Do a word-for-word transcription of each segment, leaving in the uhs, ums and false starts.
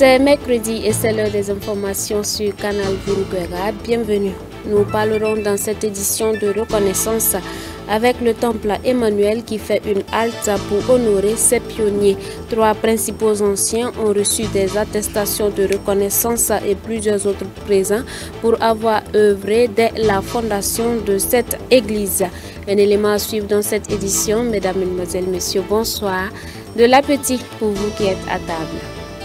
C'est mercredi et c'est l'heure des informations sur Canal Vourouguera. Bienvenue. Nous parlerons dans cette édition de reconnaissance avec le temple Emmanuel qui fait une halte pour honorer ses pionniers. Trois principaux anciens ont reçu des attestations de reconnaissance et plusieurs autres présents pour avoir œuvré dès la fondation de cette église. Un élément à suivre dans cette édition, mesdames, mesdemoiselles, messieurs, bonsoir. De l'appétit pour vous qui êtes à table.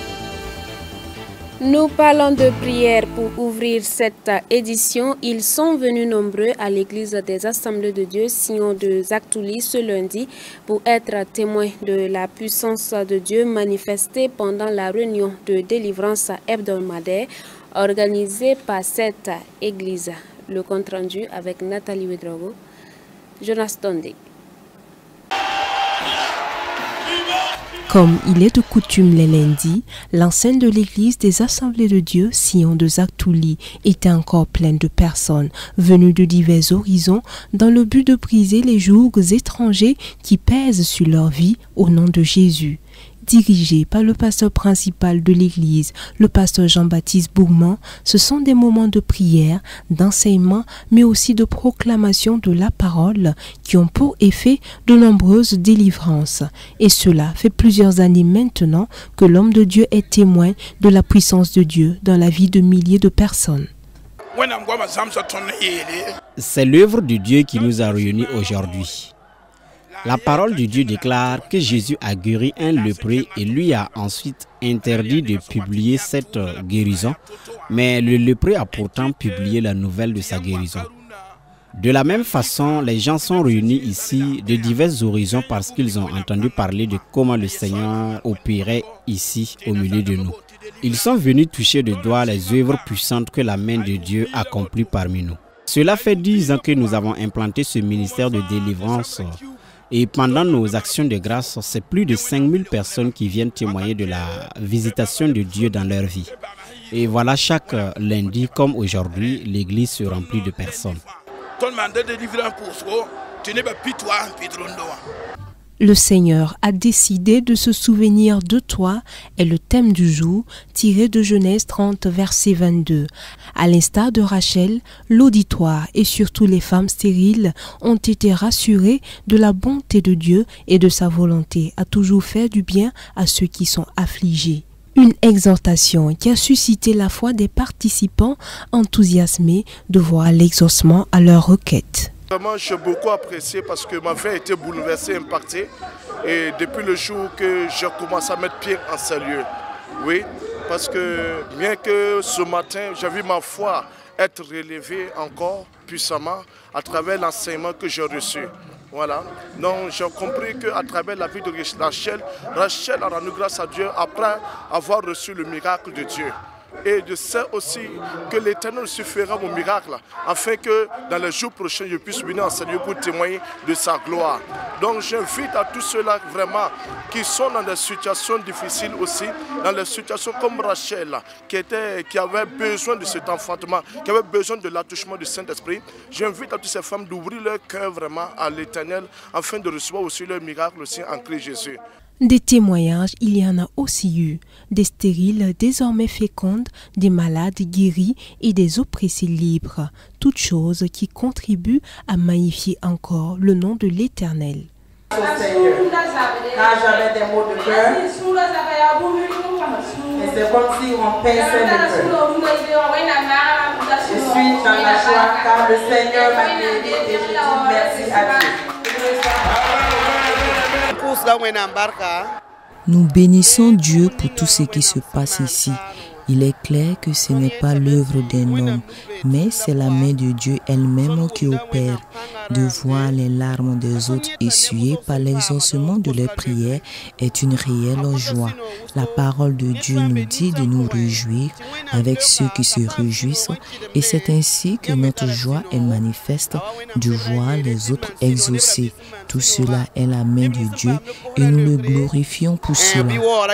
Nous parlons de prière pour ouvrir cette édition. Ils sont venus nombreux à l'église des Assemblées de Dieu, Sion de Zaktouli, ce lundi, pour être témoins de la puissance de Dieu manifestée pendant la réunion de délivrance hebdomadaire organisée par cette église. Le compte rendu avec Nathalie Ouedraogo, Jonas Tondé. Comme il est de coutume les lundis, l'enceinte de l'église des Assemblées de Dieu, Sion de Zaktouli, était encore pleine de personnes venues de divers horizons dans le but de briser les jougs étrangers qui pèsent sur leur vie au nom de Jésus. Dirigé par le pasteur principal de l'église, le pasteur Jean-Baptiste Bourgmont, ce sont des moments de prière, d'enseignement, mais aussi de proclamation de la parole qui ont pour effet de nombreuses délivrances. Et cela fait plusieurs années maintenant que l'homme de Dieu est témoin de la puissance de Dieu dans la vie de milliers de personnes. C'est l'œuvre de Dieu qui nous a réunis aujourd'hui. La parole de Dieu déclare que Jésus a guéri un lépreux et lui a ensuite interdit de publier cette guérison, mais le lépreux a pourtant publié la nouvelle de sa guérison. De la même façon, les gens sont réunis ici de divers horizons parce qu'ils ont entendu parler de comment le Seigneur opérait ici au milieu de nous. Ils sont venus toucher de doigt les œuvres puissantes que la main de Dieu accomplit parmi nous. Cela fait dix ans que nous avons implanté ce ministère de délivrance. Et pendant nos actions de grâce, c'est plus de cinq mille personnes qui viennent témoigner de la visitation de Dieu dans leur vie. Et voilà, chaque lundi, comme aujourd'hui, l'église se remplit de personnes. Le Seigneur a décidé de se souvenir de toi est le thème du jour tiré de Genèse trente, verset vingt-deux. À l'instar de Rachel, l'auditoire et surtout les femmes stériles ont été rassurés de la bonté de Dieu et de sa volonté à toujours faire du bien à ceux qui sont affligés. Une exhortation qui a suscité la foi des participants enthousiasmés de voir l'exaucement à leurs requêtes. Vraiment, j'ai beaucoup apprécié parce que ma vie a été bouleversée, impactée. Et depuis le jour que j'ai commencé à mettre pied en ces lieux. Oui, parce que bien que ce matin, j'ai vu ma foi être relevée encore puissamment à travers l'enseignement que j'ai reçu. Voilà. Donc j'ai compris qu'à travers la vie de Rachel, Rachel a rendu grâce à Dieu après avoir reçu le miracle de Dieu. Et je sais aussi que l'Éternel suffira mon miracle, afin que dans les jours prochains, je puisse venir en Seigneur pour témoigner de sa gloire. Donc j'invite à tous ceux-là vraiment qui sont dans des situations difficiles aussi, dans des situations comme Rachel, qui, était, qui avait besoin de cet enfantement, qui avait besoin de l'attouchement du Saint-Esprit. J'invite à toutes ces femmes d'ouvrir leur cœur vraiment à l'Éternel, afin de recevoir aussi leur miracle aussi en Christ Jésus. Des témoignages, il y en a aussi eu, des stériles désormais fécondes, des malades guéris et des oppressés libres, toutes choses qui contribuent à magnifier encore le nom de l'Éternel. Quand j'avais des maux de cœur, et c'est comme si on pinçait le cœur. Je suis dans la joie car le Seigneur m'a guéri et je dis merci à Dieu. Nous bénissons Dieu pour tout ce qui se passe ici. Il est clair que ce n'est pas l'œuvre d'un homme, mais c'est la main de Dieu elle-même qui opère. De voir les larmes des autres essuyées par l'exaucement de leurs prières est une réelle joie. La parole de Dieu nous dit de nous réjouir avec ceux qui se réjouissent, et c'est ainsi que notre joie est manifeste de voir les autres exaucés. Tout cela est la main de Dieu et nous le glorifions pour cela.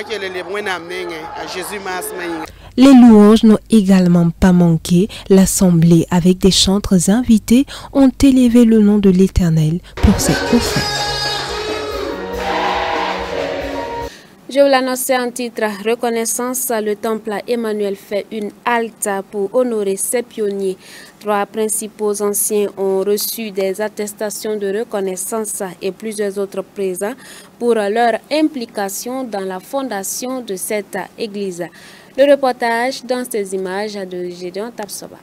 Les louanges n'ont également pas manqué. L'assemblée, avec des chantres invités, ont élevé le nom de l'Éternel pour ses prophètes. Je vous l'annonçais en titre, reconnaissance, le temple Emmanuel fait une halte pour honorer ses pionniers. Trois principaux anciens ont reçu des attestations de reconnaissance et plusieurs autres présents pour leur implication dans la fondation de cette église. Le reportage dans ces images de Gédéon Tapsoba.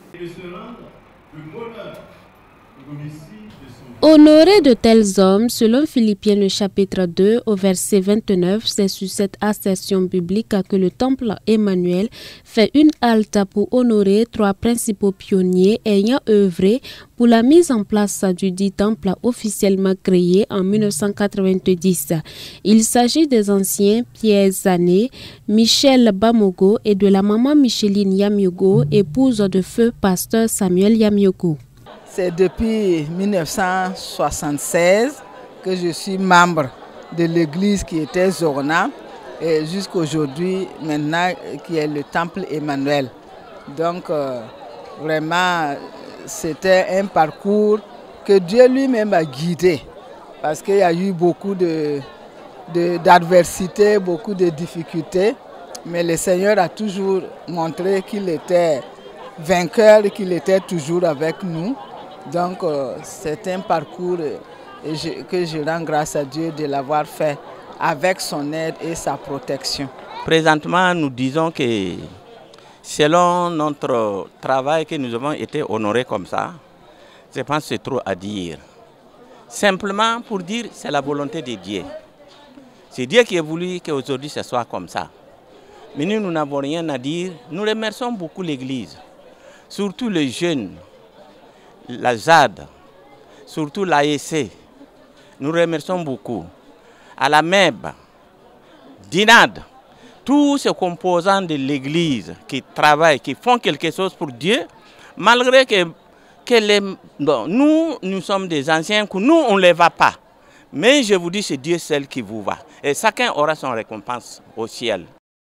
Honorer de tels hommes, selon Philippiens le chapitre deux au verset vingt-neuf, c'est sur cette assertion biblique que le temple Emmanuel fait une halte pour honorer trois principaux pionniers ayant œuvré pour la mise en place du dit temple officiellement créé en mille neuf cent quatre-vingt-dix. Il s'agit des anciens Pierre Zané, Michel Bamogo et de la maman Micheline Yamiogo, épouse de feu pasteur Samuel Yamiogo. C'est depuis mille neuf cent soixante-seize que je suis membre de l'église qui était Zorna et jusqu'à aujourd'hui maintenant qui est le temple Emmanuel. Donc euh, vraiment c'était un parcours que Dieu lui-même a guidé parce qu'il y a eu beaucoup de, de, d'adversité, beaucoup de difficultés, mais le Seigneur a toujours montré qu'il était vainqueur et qu'il était toujours avec nous. Donc euh, c'est un parcours et je, que je rends grâce à Dieu de l'avoir fait avec son aide et sa protection. Présentement, nous disons que selon notre travail que nous avons été honorés comme ça, je pense que c'est trop à dire. Simplement pour dire que c'est la volonté de Dieu. C'est Dieu qui a voulu qu'aujourd'hui ce soit comme ça. Mais nous, nous n'avons rien à dire. Nous remercions beaucoup l'Église, surtout les jeunes. La Z A D, surtout l'A E C, nous remercions beaucoup. À la M E B, D I N A D, tous ces composants de l'Église qui travaillent, qui font quelque chose pour Dieu, malgré que, que les, bon, nous, nous sommes des anciens, que nous, on ne les va pas. Mais je vous dis, c'est Dieu seul qui vous va. Et chacun aura son récompense au ciel.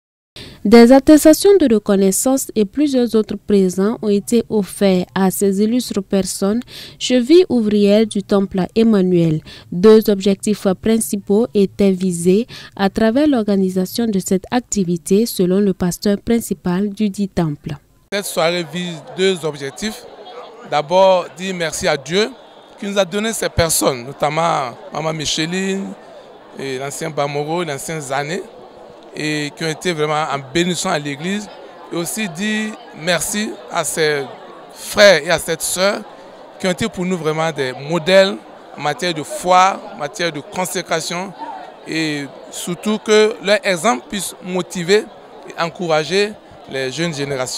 Des attestations de reconnaissance et plusieurs autres présents ont été offerts à ces illustres personnes, chevilles ouvrières du temple Emmanuel. Deux objectifs principaux étaient visés à travers l'organisation de cette activité, selon le pasteur principal du dit temple. Cette soirée vise deux objectifs. D'abord, dire merci à Dieu qui nous a donné ces personnes, notamment maman Micheline, l'ancien Bamoro, l'ancien Zané, et qui ont été vraiment en bénédiction à l'église, et aussi dire merci à ces frères et à cette sœur qui ont été pour nous vraiment des modèles en matière de foi, en matière de consécration, et surtout que leur exemple puisse motiver et encourager les jeunes générations.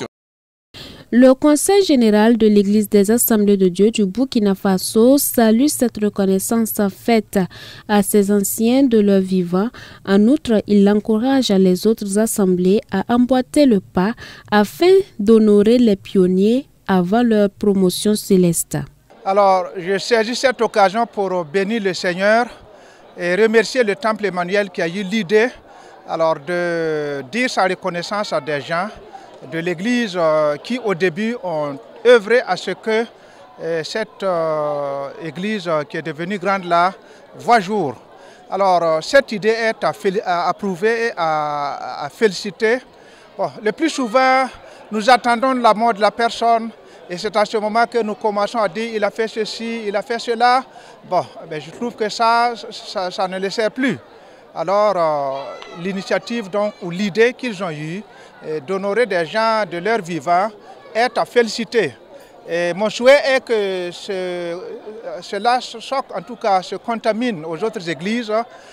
Le Conseil général de l'Église des Assemblées de Dieu du Burkina Faso salue cette reconnaissance faite à ces anciens de leur vivant. En outre, il encourage les autres assemblées à emboîter le pas afin d'honorer les pionniers avant leur promotion céleste. Alors, je saisis cette occasion pour bénir le Seigneur et remercier le Temple Emmanuel qui a eu l'idée alors de dire sa reconnaissance à des gens de l'Église euh, qui au début ont œuvré à ce que euh, cette euh, Église euh, qui est devenue grande là voit jour. Alors euh, cette idée est à, à approuver et à, à féliciter. Bon, le plus souvent, nous attendons la mort de la personne et c'est à ce moment que nous commençons à dire il a fait ceci, il a fait cela. Bon, ben, je trouve que ça, ça, ça ne le sert plus. Alors euh, l'initiative donc ou l'idée qu'ils ont eue d'honorer des gens de leur vivant est à féliciter. Et mon souhait est que ce, cela en tout cas se contamine aux autres églises.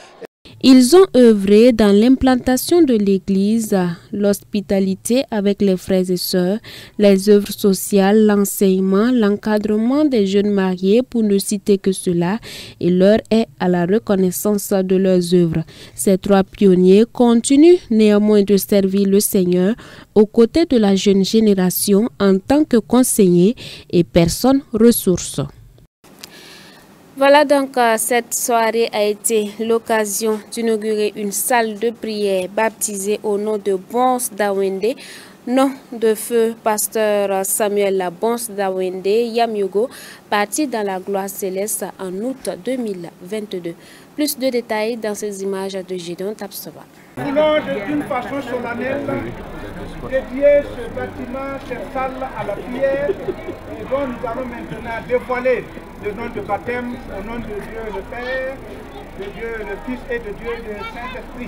Ils ont œuvré dans l'implantation de l'église, l'hospitalité avec les frères et sœurs, les œuvres sociales, l'enseignement, l'encadrement des jeunes mariés, pour ne citer que cela, et leur est à la reconnaissance de leurs œuvres. Ces trois pionniers continuent néanmoins de servir le Seigneur aux côtés de la jeune génération en tant que conseillers et personnes ressources. Voilà donc, euh, cette soirée a été l'occasion d'inaugurer une salle de prière baptisée au nom de Bons Dawende, nom de feu pasteur Samuel Bons Dawende Yamyogo, parti dans la gloire céleste en août deux mille vingt-deux. Plus de détails dans ces images de Gédéon Tapsova. Nous voulons d'une façon solennelle dédier ce bâtiment, cette salle à la prière, et dont nous allons maintenant dévoiler le nom de baptême au nom de Dieu le Père, de Dieu le Fils et de Dieu le Saint-Esprit.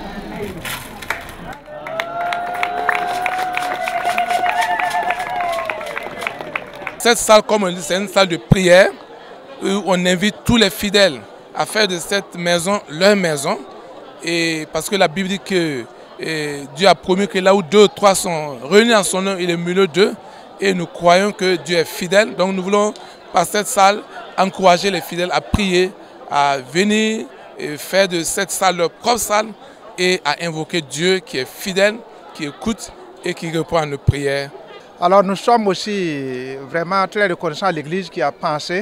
Cette salle, comme on dit, c'est une salle de prière où on invite tous les fidèles à faire de cette maison leur maison. Et parce que la Bible dit que et Dieu a promis que là où deux ou trois sont réunis en son nom, il est au milieu d'eux. Et nous croyons que Dieu est fidèle. Donc nous voulons, par cette salle, encourager les fidèles à prier, à venir et faire de cette salle leur propre salle et à invoquer Dieu qui est fidèle, qui écoute et qui répond à nos prières. Alors nous sommes aussi vraiment très reconnaissants à l'Église qui a pensé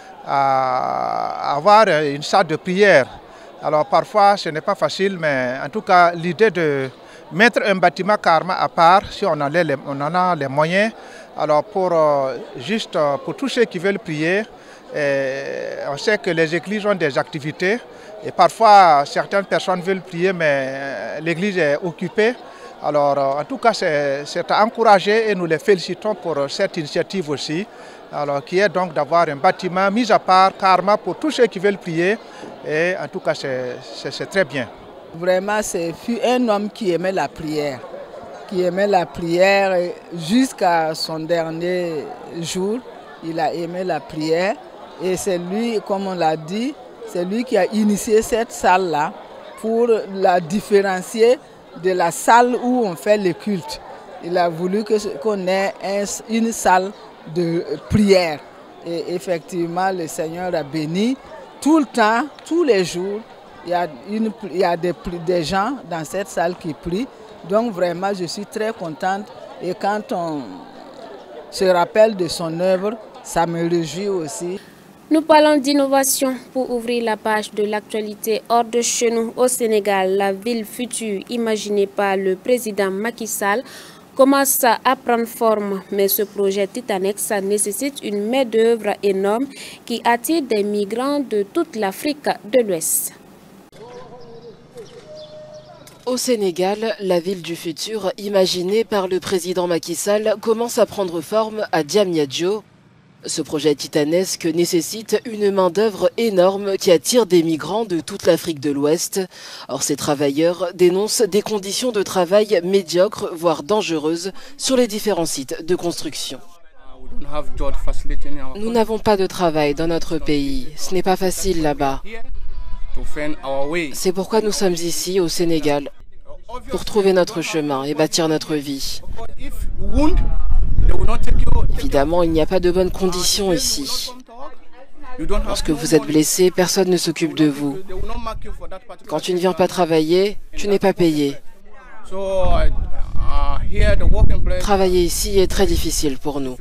à avoir une salle de prière. Alors parfois ce n'est pas facile, mais en tout cas l'idée de mettre un bâtiment carrément à part, si on en a les, on en a les moyens, alors pour euh, juste pour tous ceux qui veulent prier, et on sait que les églises ont des activités et parfois certaines personnes veulent prier mais l'église est occupée. Alors en tout cas c'est à encourager et nous les félicitons pour cette initiative aussi. Alors, qui est donc d'avoir un bâtiment mis à part carrément pour tous ceux qui veulent prier. Et en tout cas, c'est très bien. Vraiment, c'est un homme qui aimait la prière, qui aimait la prière jusqu'à son dernier jour. Il a aimé la prière et c'est lui, comme on l'a dit, c'est lui qui a initié cette salle-là pour la différencier de la salle où on fait le culte. Il a voulu qu'on ait une salle de prière. Et effectivement, le Seigneur a béni tout le temps, tous les jours. Il y a, une, il y a des, des gens dans cette salle qui prient. Donc vraiment, je suis très contente. Et quand on se rappelle de son œuvre, ça me réjouit aussi. Nous parlons d'innovation pour ouvrir la page de l'actualité hors de chez nous au Sénégal. La ville future imaginée par le président Macky Sall commence à prendre forme, mais ce projet titanesque ça nécessite une main-d'œuvre énorme qui attire des migrants de toute l'Afrique de l'Ouest. Au Sénégal, la ville du futur, imaginée par le président Macky Sall, commence à prendre forme à Diamniadio. Ce projet titanesque nécessite une main-d'œuvre énorme qui attire des migrants de toute l'Afrique de l'Ouest. Or, ces travailleurs dénoncent des conditions de travail médiocres, voire dangereuses, sur les différents sites de construction. Nous n'avons pas de travail dans notre pays. Ce n'est pas facile là-bas. C'est pourquoi nous sommes ici, au Sénégal, pour trouver notre chemin et bâtir notre vie. Évidemment, il n'y a pas de bonnes conditions ici. Lorsque vous êtes blessé, personne ne s'occupe de vous. Quand tu ne viens pas travailler, tu n'es pas payé. Travailler ici est très difficile pour nous.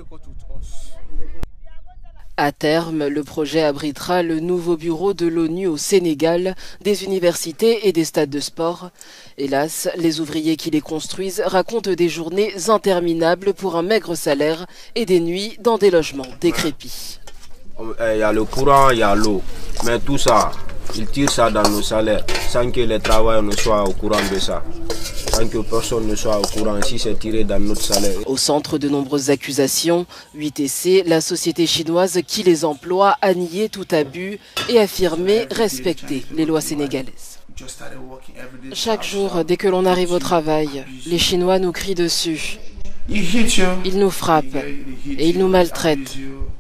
À terme, le projet abritera le nouveau bureau de l'ONU au Sénégal, des universités et des stades de sport. Hélas, les ouvriers qui les construisent racontent des journées interminables pour un maigre salaire et des nuits dans des logements décrépits. Il y a le courant, il y a l'eau, mais tout ça, ils tirent ça dans nos salaires sans que les travailleurs ne soient au courant de ça. Sans que personne ne soit au courant, si c'est tiré dans notre salaire. Au centre de nombreuses accusations, U T C, la société chinoise qui les emploie, a nié tout abus et affirmé respecter les lois sénégalaises. Chaque jour, dès que l'on arrive au travail, les Chinois nous crient dessus. Ils nous frappent et ils nous maltraitent.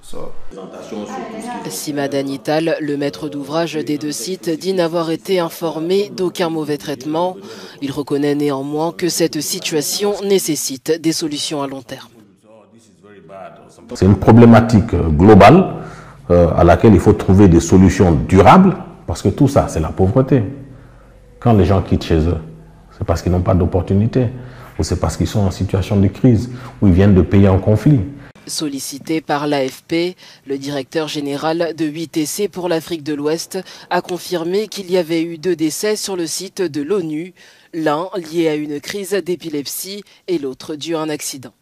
Simad Anital, le maître d'ouvrage des deux sites, dit n'avoir été informé d'aucun mauvais traitement. Il reconnaît néanmoins que cette situation nécessite des solutions à long terme. C'est une problématique globale euh, à laquelle il faut trouver des solutions durables, parce que tout ça, c'est la pauvreté. Quand les gens quittent chez eux, c'est parce qu'ils n'ont pas d'opportunité, ou c'est parce qu'ils sont en situation de crise, ou ils viennent de pays en conflit. Sollicité par l'A F P, le directeur général de huit T C pour l'Afrique de l'Ouest a confirmé qu'il y avait eu deux décès sur le site de l'ONU, l'un lié à une crise d'épilepsie et l'autre dû à un accident.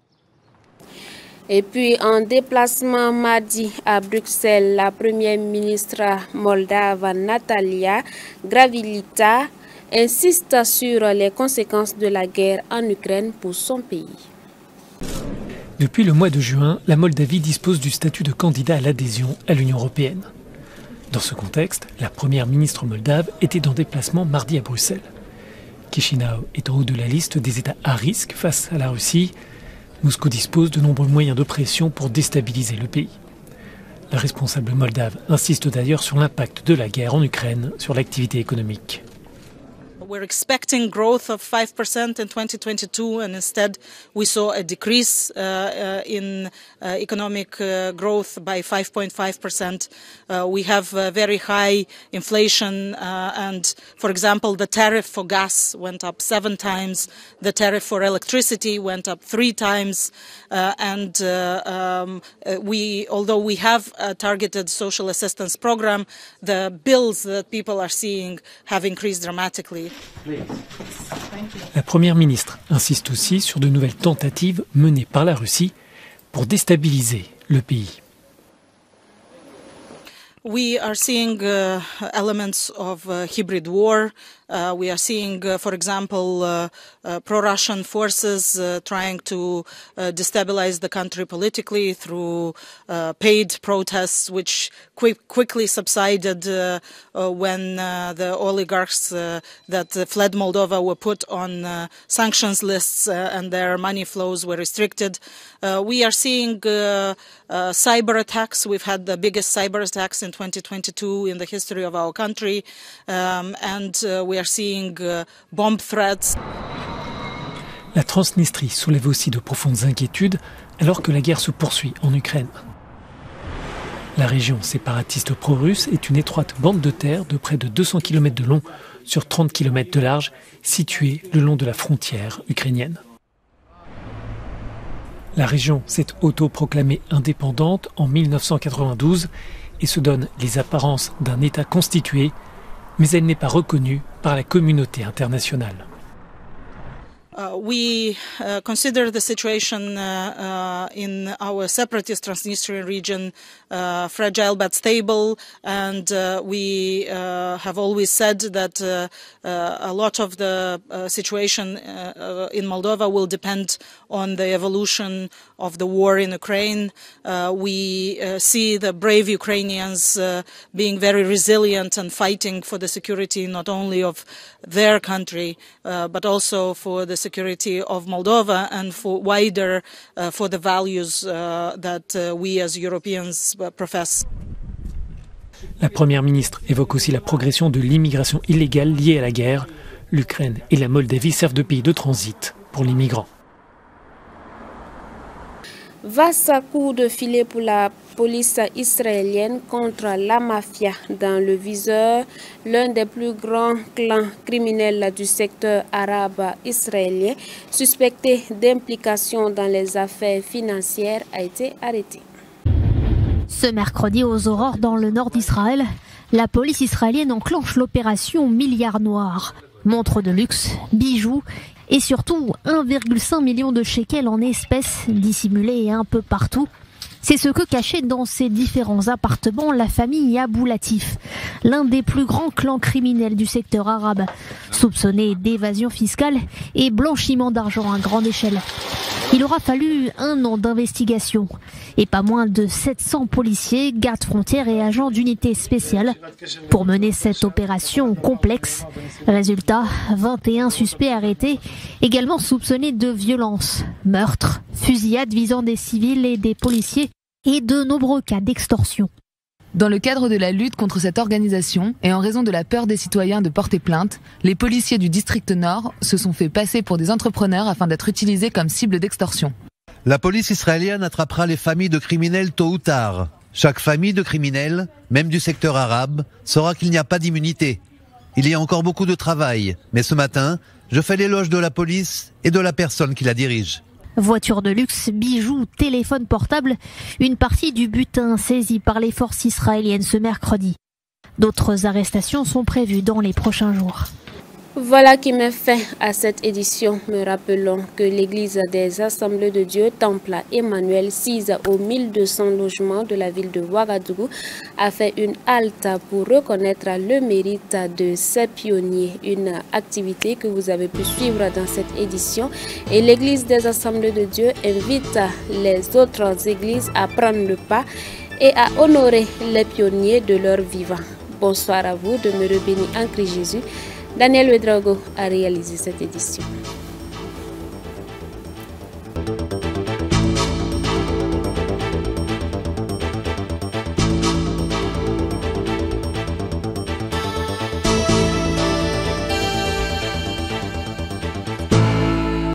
Et puis, en déplacement mardi à Bruxelles, la première ministre moldave Natalia Gravilita insiste sur les conséquences de la guerre en Ukraine pour son pays. Depuis le mois de juin, la Moldavie dispose du statut de candidat à l'adhésion à l'Union européenne. Dans ce contexte, la première ministre moldave était en déplacement mardi à Bruxelles. Chisinau est en haut de la liste des États à risque face à la Russie. Moscou dispose de nombreux moyens de pression pour déstabiliser le pays. La responsable moldave insiste d'ailleurs sur l'impact de la guerre en Ukraine sur l'activité économique. We're expecting growth of five percent in twenty twenty-two, and instead we saw a decrease uh, uh, in uh, economic uh, growth by five point five percent. Uh, we have uh, very high inflation, uh, and, for example, the tariff for gas went up seven times, the tariff for electricity went up three times, uh, and uh, um, uh, we, although we have a targeted social assistance program, the bills that people are seeing have increased dramatically. La première ministre insiste aussi sur de nouvelles tentatives menées par la Russie pour déstabiliser le pays. We are seeing uh, elements of uh, hybrid war. Uh, we are seeing, uh, for example, uh, uh, pro-Russian forces uh, trying to uh, destabilize the country politically through uh, paid protests, which quick, quickly subsided uh, uh, when uh, the oligarchs uh, that uh, fled Moldova were put on uh, sanctions lists uh, and their money flows were restricted. Uh, we are seeing uh, uh, cyber attacks. We've had the biggest cyber attacks in twenty twenty-two in the history of our country, um, and uh, we are seeing uh, bomb threats. La Transnistrie soulève aussi de profondes inquiétudes alors que la guerre se poursuit en Ukraine. La région séparatiste pro-russe est une étroite bande de terre de près de deux cents kilomètres de long sur trente kilomètres de large, située le long de la frontière ukrainienne. La région s'est autoproclamée indépendante en mille neuf cent quatre-vingt-douze et se donne les apparences d'un État constitué, mais elle n'est pas reconnue par la communauté internationale. Uh, we uh, consider the situation uh, uh, in our separatist Transnistrian region uh, fragile but stable, and uh, we uh, have always said that uh, uh, a lot of the uh, situation uh, uh, in Moldova will depend on the evolution of the war in Ukraine. Uh, we uh, see the brave Ukrainians uh, being very resilient and fighting for the security not only of their country, uh, but also for the security of Moldova and for wider uh, for the values uh, that uh, we as Europeans profess. La première ministre évoque aussi la progression de l'immigration illégale liée à la guerre. L'Ukraine et la Moldavie servent de pays de transit pour les migrants. Vaste coup de filet pour la police israélienne contre la mafia dans le viseur. L'un des plus grands clans criminels du secteur arabe israélien, suspecté d'implication dans les affaires financières, a été arrêté. Ce mercredi aux aurores dans le nord d'Israël, la police israélienne enclenche l'opération Milliard Noir. Montres de luxe, bijoux et surtout un virgule cinq million de shekels en espèces dissimulés un peu partout. C'est ce que cachait dans ses différents appartements la famille Abou Latif, l'un des plus grands clans criminels du secteur arabe, soupçonné d'évasion fiscale et blanchiment d'argent à grande échelle. Il aura fallu un an d'investigation et pas moins de sept cents policiers, gardes frontières et agents d'unités spéciales pour mener cette opération complexe. Résultat, vingt et un suspects arrêtés, également soupçonnés de violence, meurtres, fusillades visant des civils et des policiers et de nombreux cas d'extorsion. Dans le cadre de la lutte contre cette organisation et en raison de la peur des citoyens de porter plainte, les policiers du district Nord se sont fait passer pour des entrepreneurs afin d'être utilisés comme cible d'extorsion. La police israélienne attrapera les familles de criminels tôt ou tard. Chaque famille de criminels, même du secteur arabe, saura qu'il n'y a pas d'immunité. Il y a encore beaucoup de travail, mais ce matin, je fais l'éloge de la police et de la personne qui la dirige. Voitures de luxe, bijoux, téléphones portables, une partie du butin saisi par les forces israéliennes ce mercredi. D'autres arrestations sont prévues dans les prochains jours. Voilà qui met fin à cette édition. Me rappelons que l'église des Assemblées de Dieu, Temple Emmanuel, sise aux mille deux cents logements de la ville de Ouagadougou, a fait une halte pour reconnaître le mérite de ces pionniers. Une activité que vous avez pu suivre dans cette édition. Et l'église des Assemblées de Dieu invite les autres églises à prendre le pas et à honorer les pionniers de leur vivant. Bonsoir à vous, demeurez bénis en Christ Jésus. Daniel Ouedraogo a réalisé cette édition.